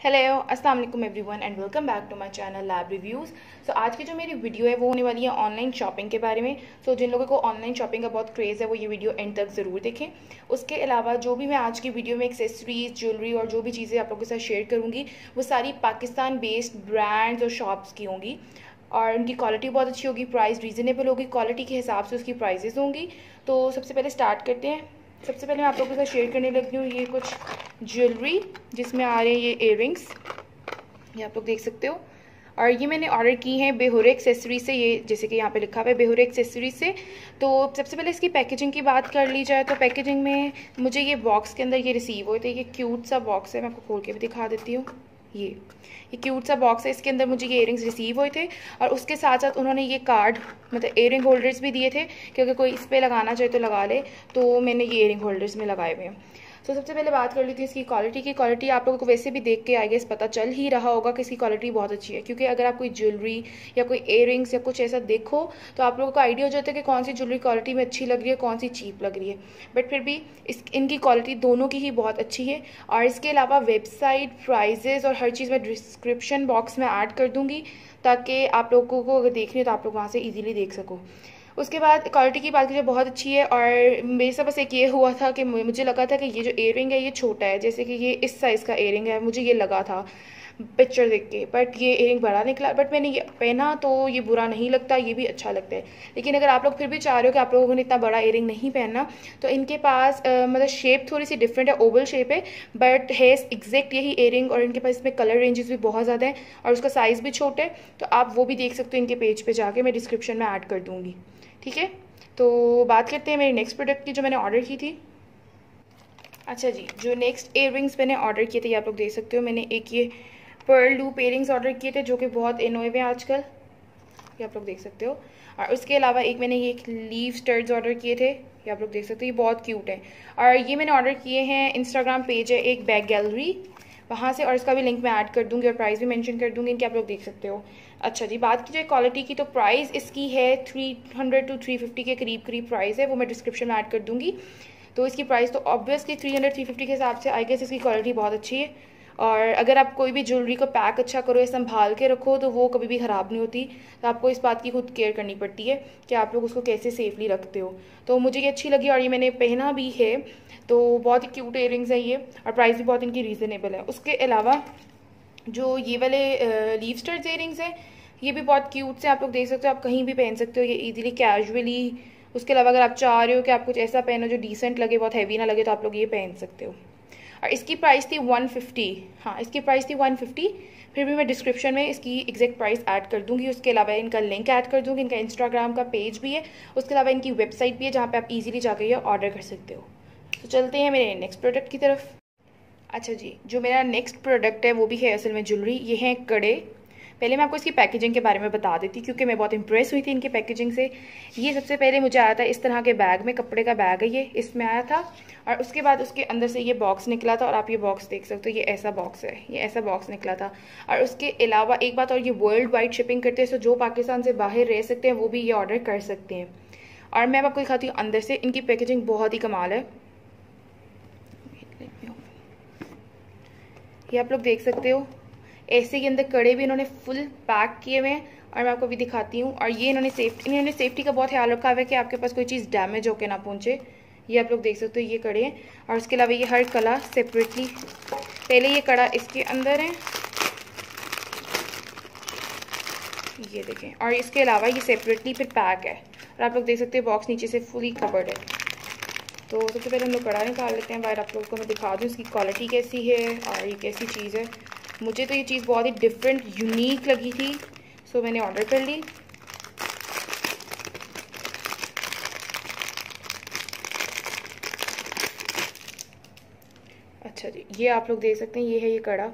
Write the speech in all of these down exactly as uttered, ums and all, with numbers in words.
Hello अस्सलाम वालेकुम everyone and welcome back to my channel Lab Reviews. So आज की जो मेरी वीडियो है वो होने वाली है ऑनलाइन शॉपिंग के बारे में। सो so, जिन लोगों को ऑनलाइन शॉपिंग का बहुत क्रेज़ है वो ये वीडियो एंड तक ज़रूर देखें। उसके अलावा जो भी मैं आज की वीडियो में एक्सेसरीज, ज्वेलरी और जो भी चीज़ें आप लोगों के साथ शेयर करूँगी वो सारी पाकिस्तान बेस्ड ब्रांड्स और शॉप्स की होंगी और उनकी क्वालिटी बहुत अच्छी होगी, प्राइस रीज़नेबल होगी, क्वालिटी के हिसाब से उसकी प्राइजेज़ होंगी। तो सबसे पहले स्टार्ट करते हैं। सबसे पहले मैं आप लोगों के साथ शेयर करने लगी हूँ ये कुछ ज्वेलरी जिसमें आ रहे हैं ये इयररिंग्स, ये आप लोग देख सकते हो। और ये मैंने ऑर्डर की हैं बेहूरे एक्सेसरी से, ये जैसे कि यहाँ पे लिखा हुआ है बेहूरे एक्सेसरी से। तो सबसे पहले इसकी पैकेजिंग की बात कर ली जाए तो पैकेजिंग में मुझे ये बॉक्स के अंदर ये रिसीव हुए थे। ये क्यूट सा बॉक्स है, मैं आपको खोल के भी दिखा देती हूँ। ये ये क्यूट सा बॉक्स है, इसके अंदर मुझे ये इयररिंग्स रिसीव हुए थे और उसके साथ साथ उन्होंने ये कार्ड मतलब इयररिंग होल्डर्स भी दिए थे कि अगर कोई इस पर लगाना चाहे तो लगा ले। तो मैंने ये इयररिंग होल्डर्स में लगाए हुए हैं। तो सबसे पहले बात कर ली थी इसकी क्वालिटी की। क्वालिटी आप लोगों को वैसे भी देख के आई गेस पता चल ही रहा होगा कि इसकी क्वालिटी बहुत अच्छी है, क्योंकि अगर आप कोई ज्वेलरी या कोई इयररिंग्स या कुछ ऐसा देखो तो आप लोगों को आइडिया हो जाता है कि कौन सी ज्वेलरी क्वालिटी में अच्छी लग रही है, कौन सी चीप लग रही है। बट फिर भी इस इनकी क्वालिटी दोनों की ही बहुत अच्छी है। और इसके अलावा वेबसाइट, प्राइजेज़ और हर चीज़ मैं डिस्क्रिप्शन बॉक्स में ऐड कर दूँगी ताकि आप लोगों को अगर देखनी है तो आप लोग वहाँ से ईजिली देख सको। उसके बाद क्वालिटी की बात कीजिए बहुत अच्छी है। और मेरे साथ बस एक ये हुआ था कि मुझे लगा था कि ये जो इयररिंग है ये छोटा है, जैसे कि ये इस साइज़ का इयररिंग है, मुझे ये लगा था पिक्चर देख के, बट ये इयररिंग बड़ा निकला। बट मैंने ये पहना तो ये बुरा नहीं लगता, ये भी अच्छा लगता है। लेकिन अगर आप लोग फिर भी चाह रहे हो कि आप लोगों ने इतना बड़ा इयररिंग नहीं पहनना तो इनके पास आ, मतलब शेप थोड़ी सी डिफरेंट है, ओवल शेप है, बट है एग्जैक्ट यही इयररिंग। और इनके पास इसमें कलर रेंजेस भी बहुत ज़्यादा है और उसका साइज़ भी छोटा है, तो आप वो भी देख सकते हो इनके पेज पर जाके, मैं डिस्क्रिप्शन में ऐड कर दूँगी। ठीक है, तो बात करते हैं मेरे नेक्स्ट प्रोडक्ट की जो मैंने ऑर्डर की थी। अच्छा जी, जो नेक्स्ट इयररिंग्स मैंने ऑर्डर किए थे ये आप लोग देख सकते हो। मैंने एक ये पर्ल लूप इयररिंग्स ऑर्डर किए थे जो कि बहुत इन हुए हैं आजकल, ये आप लोग देख सकते हो। और उसके अलावा एक मैंने ये एक लीव स्टड्स ऑर्डर किए थे, ये आप लोग देख सकते हो, ये बहुत क्यूट है। और ये मैंने ऑर्डर किए हैं, इंस्टाग्राम पेज है एक बैगेलरी, वहाँ से, और इसका भी लिंक मैं ऐड कर दूँगी और प्राइस भी मेंशन कर दूँगी इनके, आप लोग देख सकते हो। अच्छा जी, बात की जाए क्वालिटी की तो प्राइस इसकी है three hundred to three fifty के करीब करीब प्राइस है, वो मैं डिस्क्रिप्शन में ऐड कर दूँगी। तो इसकी प्राइस तो obviously three hundred three fifty के हिसाब से आई गेस इसकी क्वालिटी बहुत अच्छी है। और अगर आप कोई भी ज्वेलरी को पैक अच्छा करो या संभाल के रखो तो वो कभी भी ख़राब नहीं होती। तो आपको इस बात की खुद केयर करनी पड़ती है कि आप लोग उसको कैसे सेफली रखते हो। तो मुझे ये अच्छी लगी और ये मैंने पहना भी है। तो बहुत ही क्यूट इयररिंग्स है ये और प्राइस भी बहुत इनकी रीज़नेबल है। उसके अलावा जो ये वाले लीव स्टड्स इयररिंग्स हैं ये भी बहुत क्यूट से, आप लोग देख सकते हो, आप कहीं भी पहन सकते हो ये इजीली कैजुअली। उसके अलावा अगर आप चाह रहे हो कि आप कुछ ऐसा पहनो जो डिसेंट लगे, बहुत हैवी ना लगे, तो आप लोग ये पहन सकते हो। और इसकी प्राइस थी वन फिफ्टी, हाँ इसकी प्राइस थी वन फिफ्टी। फिर भी मैं डिस्क्रिप्शन में इसकी एग्जैक्ट प्राइस ऐड कर दूंगी। उसके अलावा इनका लिंक ऐड कर दूंगी, इनका इंस्टाग्राम का पेज भी है, उसके अलावा इनकी वेबसाइट भी है जहाँ पे आप इजीली जाकर ये ऑर्डर कर सकते हो। तो चलते हैं मेरे नेक्स्ट प्रोडक्ट की तरफ। अच्छा जी, जो मेरा नेक्स्ट प्रोडक्ट है वो भी है असल में ज्वेलरी, ये है कड़े। पहले मैं आपको इसकी पैकेजिंग के बारे में बता देती क्योंकि मैं बहुत इंप्रेस हुई थी इनकी पैकेजिंग से। ये सबसे पहले मुझे आया था इस तरह के बैग में, कपड़े का बैग है ये, इसमें आया था। और उसके बाद उसके अंदर से ये बॉक्स निकला था और आप ये बॉक्स देख सकते हो, ये ऐसा बॉक्स है, ये ऐसा बॉक्स निकला था। और उसके अलावा एक बात और, ये वर्ल्ड वाइड शिपिंग करते हैं, सो जो पाकिस्तान से बाहर रह सकते हैं वो भी ये ऑर्डर कर सकते हैं। और मैं आपको दिखाती हूँ अंदर से, इनकी पैकेजिंग बहुत ही कमाल है। ये आप लोग देख सकते हो, ऐसे के अंदर कड़े भी इन्होंने फुल पैक किए हुए हैं और मैं आपको भी दिखाती हूँ। और ये इन्होंने सेफ्टी इन्होंने सेफ्टी का बहुत ख्याल रखा हुआ है कि आपके पास कोई चीज़ डैमेज होकर ना पहुँचे। ये आप लोग देख सकते हो, ये कड़े हैं। और उसके अलावा ये हर कला सेपरेटली, पहले ये कड़ा इसके अंदर है, ये देखें, और इसके अलावा ये सेपरेटली फिर पैक है। और आप लोग देख सकते हैं बॉक्स नीचे से फुली कवर्ड है। तो सबसे पहले हम लोग कड़ा निकाल लेते हैं बाहर, आप लोगों को मैं दिखा दूँ इसकी क्वालिटी कैसी है और ये कैसी चीज़ है। मुझे तो ये चीज़ बहुत ही डिफरेंट यूनिक लगी थी, सो मैंने ऑर्डर कर ली। अच्छा जी, ये आप लोग देख सकते हैं, ये है ये कड़ा,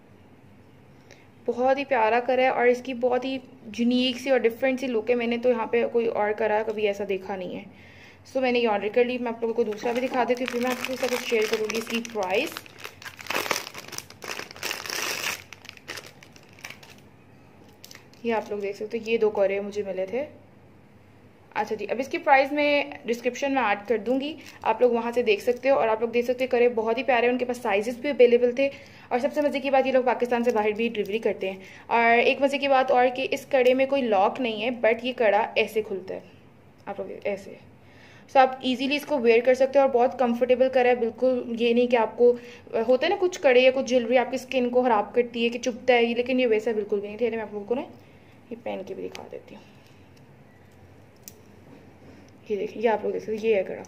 बहुत ही प्यारा करा है और इसकी बहुत ही यूनिक सी और डिफरेंट सी लुक है। मैंने तो यहाँ पे कोई और करा कभी ऐसा देखा नहीं है, सो मैंने ये ऑर्डर कर ली। मैं आप लोगों को दूसरा भी दिखा देती हूँ, फिर मैं आपके साथ शेयर करूँगी इसकी प्राइस। ये आप लोग देख सकते हो, ये दो कड़े मुझे मिले थे अच्छा जी, अब इसकी प्राइस मैं डिस्क्रिप्शन में ऐड कर दूंगी, आप लोग वहाँ से देख सकते हो। और आप लोग देख सकते हो कड़े बहुत ही प्यारे, उनके पास साइजेस भी अवेलेबल थे। और सबसे मज़े की बात, ये लोग पाकिस्तान से बाहर भी डिलीवरी करते हैं। और एक मज़े की बात और कि इस कड़े में कोई लॉक नहीं है, बट ये कड़ा ऐसे खुलता है, आप लोग ऐसे। सो आप इजीली इसको वेयर कर सकते हो और बहुत कंफर्टेबल करा है। बिल्कुल ये नहीं कि आपको होता है ना कुछ कड़े या कुछ ज्वेलरी आपकी स्किन को ख़राब करती है कि चुभता है, लेकिन ये वैसा बिल्कुल भी नहीं। ठहरे मैं आप लोगों को ना ये पहन के भी दिखा देती हूँ। ये देखिए, ये आप लोग देख सकते, ये है कड़ा,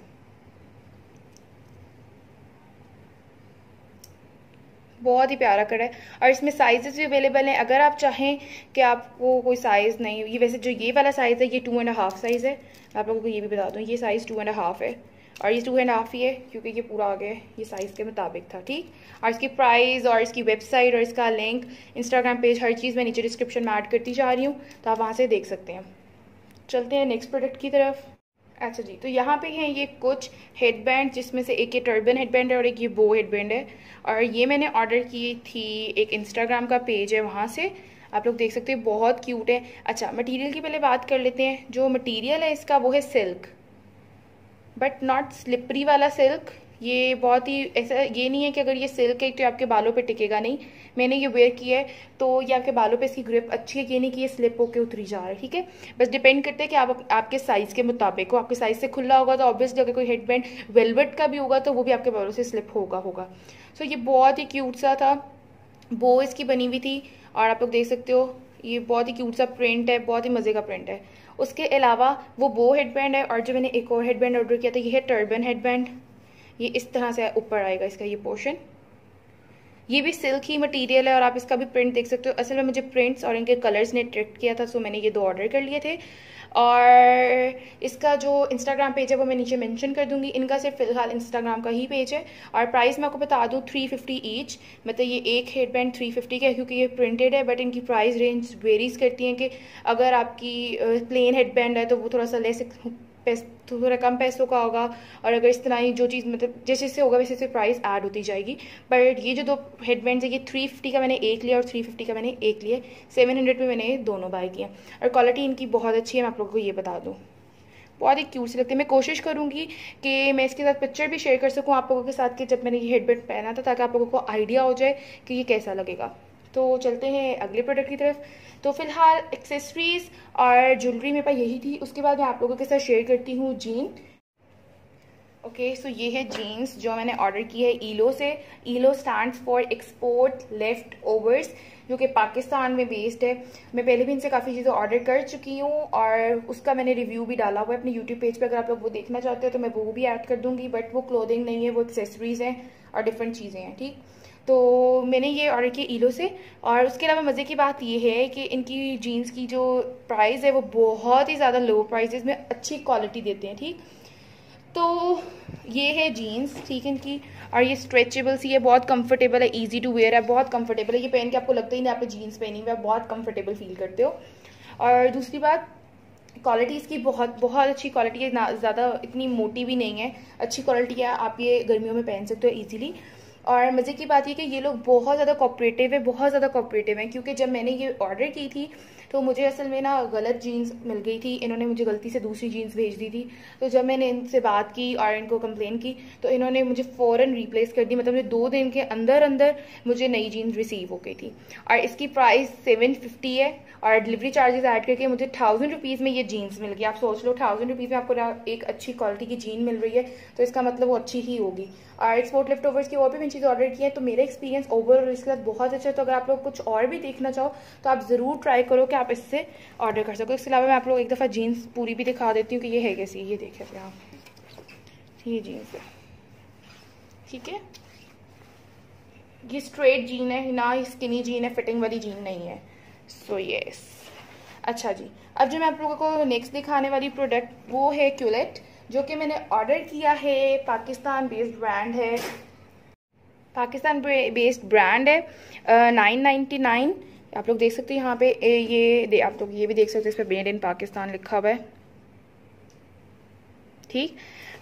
बहुत ही प्यारा कड़ा है। और इसमें साइजेस भी अवेलेबल हैं। अगर आप चाहें कि आपको कोई साइज़ नहीं, ये वैसे जो ये वाला साइज़ है ये टू एंड हाफ साइज़ है। आप लोगों को ये भी बता दूँ, ये साइज़ टू एंड हाफ है और ये टू एंड हाफ ही है क्योंकि ये पूरा आ गया है, ये साइज़ के मुताबिक था, ठीक। और इसकी प्राइस और इसकी वेबसाइट और इसका लिंक, इंस्टाग्राम पेज, हर चीज़ मैं नीचे डिस्क्रिप्शन में ऐड करती जा रही हूँ, तो आप वहाँ से देख सकते हैं। चलते हैं नेक्स्ट प्रोडक्ट की तरफ। अच्छा जी, तो यहाँ पे हैं ये कुछ हेडबैंड, जिसमें से एक ये टर्बन हेडबैंड है और एक ये बो हेडबैंड है। और ये मैंने ऑर्डर की थी, एक इंस्टाग्राम का पेज है वहाँ से, आप लोग देख सकते हो, बहुत क्यूट है। अच्छा, मटेरियल की पहले बात कर लेते हैं। जो मटेरियल है इसका वो है सिल्क, बट नॉट स्लिपरी वाला सिल्क। ये बहुत ही ऐसा, ये नहीं है कि अगर ये सिल्क है तो आपके बालों पे टिकेगा नहीं। मैंने ये वेयर किया है तो ये आपके बालों पे इसकी ग्रिप अच्छी है, ये नहीं कि ये स्लिप होकर उतरी जा रहा है, ठीक है। बस डिपेंड करते हैं कि आप आपके साइज़ के मुताबिक हो। आपके साइज़ से खुला होगा तो ऑब्वियसली अगर कोई हेडबैंड वेलवेट का भी होगा तो वो भी आपके बालों से स्लिप होगा होगा सो ये बहुत ही क्यूट सा था, बो इसकी बनी हुई थी। और आप लोग देख सकते हो ये बहुत ही क्यूट सा प्रिंट है, बहुत ही मज़े का प्रिंट है। उसके अलावा वो बो हेडबैंड है और जो मैंने एक और हेडबैंड ऑर्डर किया था ये है टर्बन हेडबैंड। ये इस तरह से ऊपर आएगा इसका ये पोर्शन, ये भी सिल्क ही मटेरियल है और आप इसका भी प्रिंट देख सकते हो। असल में मुझे प्रिंट्स और इनके कलर्स ने अट्रैक्ट किया था, सो मैंने ये दो ऑर्डर कर लिए थे। और इसका जो इंस्टाग्राम पेज है वो मैं नीचे मेंशन कर दूंगी। इनका सिर्फ फिलहाल इंस्टाग्राम का ही पेज है। और प्राइस मैं आपको बता दूं थ्री फिफ्टी ईच, मतलब ये एक हेडबैंड थ्री फिफ्टी का है क्योंकि ये प्रिंटेड है। बट इनकी प्राइस रेंज वेरीज करती हैं कि अगर आपकी प्लेन हेडबैंड है तो वो थोड़ा सा लेस पैस थोड़ा कम पैसों का होगा, और अगर इस तरह ही जो चीज़ मतलब जैसे जैसे होगा वैसे वैसे प्राइस ऐड होती जाएगी। बट ये जो दो हेडबैंड्स है ये थ्री फिफ्टी का मैंने एक लिया और थ्री फिफ्टी का मैंने एक लिया, सेवन हंड्रेड में मैंने दोनों बाय किए। और क्वालिटी इनकी बहुत अच्छी है, मैं आप लोगों को ये बता दूँ, बहुत ही क्यूट सी लगती है। मैं कोशिश करूँगी कि मैं इसके साथ पिक्चर भी शेयर कर सकूँ आप लोगों के साथ कि जब मैंने ये हेडबैंड पहना था, ताकि आप लोगों को आइडिया हो जाए कि ये कैसा लगेगा। तो चलते हैं अगले प्रोडक्ट की तरफ। तो फिलहाल एक्सेसरीज और ज्वेलरी मेरे पास यही थी। उसके बाद मैं आप लोगों के साथ शेयर करती हूँ जीन। ओके, सो ये है जीन्स जो मैंने ऑर्डर की है ईलो से। Elo stands for export left overs, जो कि पाकिस्तान में बेस्ड है। मैं पहले भी इनसे काफ़ी चीज़ें ऑर्डर कर चुकी हूँ और उसका मैंने रिव्यू भी डाला हुआ है अपने यूट्यूब पेज पे। अगर आप लोग वो देखना चाहते हो तो मैं वो भी ऐड कर दूँगी। बट वो क्लोथिंग नहीं है, वो एक्सेसरीज हैं और डिफरेंट चीज़ें हैं, ठीक। तो मैंने ये ऑर्डर किया ईलो से। और उसके अलावा मज़े की बात ये है कि इनकी जीन्स की जो प्राइस है वो बहुत ही ज़्यादा लो प्राइसेस में अच्छी क्वालिटी देते हैं, ठीक। तो ये है जीन्स, ठीक है इनकी। और ये स्ट्रेचेबल सी है, बहुत कंफर्टेबल है, इजी टू वेयर है, बहुत कंफर्टेबल है। ये पहन के आपको लगता ही नहीं आपने जीन्स पहनी हुई है, बहुत कंफर्टेबल फील करते हो। और दूसरी बात, क्वालिटी इसकी बहुत बहुत अच्छी क्वालिटी है, ना ज़्यादा इतनी मोटी भी नहीं है, अच्छी क्वालिटी है। आप ये गर्मियों में पहन सकते हो ईजीली। और मज़े की बात ये कि ये लोग बहुत ज़्यादा कोऑपरेटिव है, बहुत ज़्यादा कोऑपरेटिव है। क्योंकि जब मैंने ये ऑर्डर की थी तो मुझे असल में ना गलत जीन्स मिल गई थी, इन्होंने मुझे गलती से दूसरी जीन्स भेज दी थी। तो जब मैंने इनसे बात की और इनको कंप्लेन की तो इन्होंने मुझे फ़ौरन रिप्लेस कर दी, मतलब दो दिन के अंदर अंदर मुझे नई जीन्स रिसीव हो गई थी। और इसकी प्राइस सेवन फिफ्टी है और डिलीवरी चार्जेस ऐड करके मुझे थाउजेंड रुपीज़ में ये जीन्स मिल गई। आप सोच लो, थाउजेंड रुपीज़ में आपको एक अच्छी क्वालिटी की जीन मिल रही है तो इसका मतलब वो अच्छी ही होगी। और एक्सपोर्ट लेफ्ट ओवर्स की और भी मैंने चीज़ ऑर्डर की है, तो मेरा एक्सपीरियंस ओवरऑल इसके साथ बहुत अच्छा है। तो अगर आप लोग कुछ और भी देखना चाहो तो आप ज़रूर ट्राई करो कि आप इससे ऑर्डर कर सको। इसके अलावा मैं आप लोग एक दफ़ा जीन्स पूरी भी दिखा देती हूँ कि ये है कैसी। ये देखिए आप, ये जीन्स है, ठीक है। ये स्ट्रेट जीन है ना, स्किनी जीन है, फिटिंग वाली जीन नहीं है। So so, yes yes. अच्छा जी, अब जो मैं आप लोगों को नेक्स्ट दिखाने वाली प्रोडक्ट वो है क्यूलेट, जो कि मैंने ऑर्डर किया है। पाकिस्तान बेस्ड ब्रांड है, Pakistan based brand nine. Ninety nine नाइन आप लोग देख सकते हैं यहाँ पे। ये दे, आप लोग ये भी देख सकते हैं, इस पर मेड इन पाकिस्तान लिखा हुआ है, ठीक।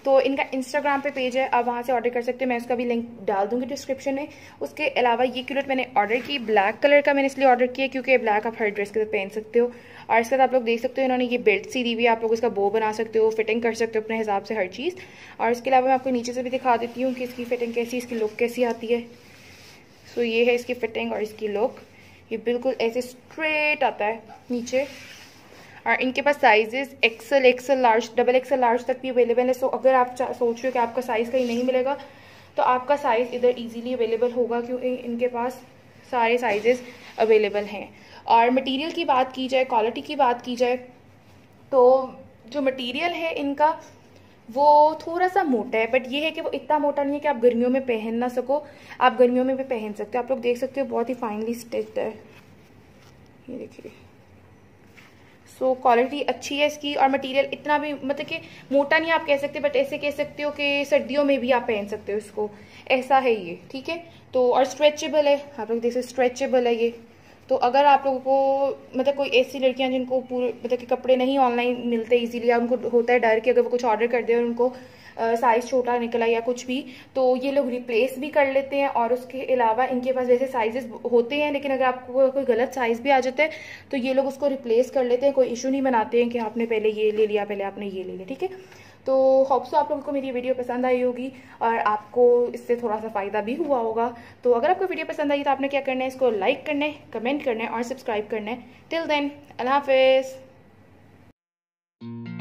तो इनका इंस्टाग्राम पे पेज है, आप वहाँ से ऑर्डर कर सकते हैं, मैं उसका भी लिंक डाल दूँगी डिस्क्रिप्शन में। उसके अलावा ये क्यूलेट मैंने ऑर्डर की, ब्लैक कलर का मैंने इसलिए ऑर्डर किया क्योंकि ब्लैक आप हर ड्रेस के साथ पहन सकते हो। और इसके साथ आप लोग देख सकते हो इन्होंने ये बेल्ट सी दी हुई है, आप लोग इसका बो बना सकते हो, फिटिंग कर सकते हो अपने हिसाब से हर चीज़। और इसके अलावा मैं आपको नीचे से भी दिखा देती हूँ कि इसकी फिटिंग कैसी, इसकी लुक कैसी आती है। सो ये है इसकी फिटिंग और इसकी लुक, ये बिल्कुल ऐसे स्ट्रेट आता है नीचे। और इनके पास sizes XL, XL large, double XL large तक भी अवेलेबल है। सो अगर आप सोच रहे हो कि आपका साइज़ कहीं नहीं मिलेगा तो आपका साइज़ इधर इजीली अवेलेबल होगा, क्योंकि इनके पास सारे साइजेस अवेलेबल हैं। और मटेरियल की बात की जाए, क्वालिटी की बात की जाए, तो जो मटेरियल है इनका वो थोड़ा सा मोटा है, बट ये है कि वो इतना मोटा नहीं है कि आप गर्मियों में पहन ना सको, आप गर्मियों में भी पहन सकते हो। आप लोग देख सकते हो बहुत ही फाइनली स्टिच्ड है, ये देखिए। सो क्वालिटी अच्छी है इसकी, और मटेरियल इतना भी मतलब कि मोटा नहीं आप कह सकते, बट ऐसे कह सकते हो कि सर्दियों में भी आप पहन सकते हो इसको, ऐसा है ये, ठीक है। तो और स्ट्रेचेबल है, आप लोग देख सकते स्ट्रेचेबल है ये। तो अगर आप लोगों को मतलब कोई ऐसी लड़कियां जिनको पूरे मतलब कि कपड़े नहीं ऑनलाइन मिलते इजीली, या उनको होता है डर कि अगर वो कुछ ऑर्डर कर दे और उनको साइज़ छोटा निकला या कुछ भी, तो ये लोग रिप्लेस भी कर लेते हैं। और उसके अलावा इनके पास वैसे साइजेस होते हैं, लेकिन अगर आपको कोई गलत साइज़ भी आ जाता है तो ये लोग उसको रिप्लेस कर लेते हैं, कोई इशू नहीं बनाते हैं कि आपने पहले ये ले लिया, पहले आपने ये ले लिया, ठीक है। तो होप सो आप लोगों को मेरी वीडियो पसंद आई होगी और आपको इससे थोड़ा सा फ़ायदा भी हुआ होगा। तो अगर आपको वीडियो पसंद आई तो आपने क्या करना है, इसको लाइक करना है, कमेंट करना है और सब्सक्राइब करना है। टिल देन, अल्लाह हाफिज़।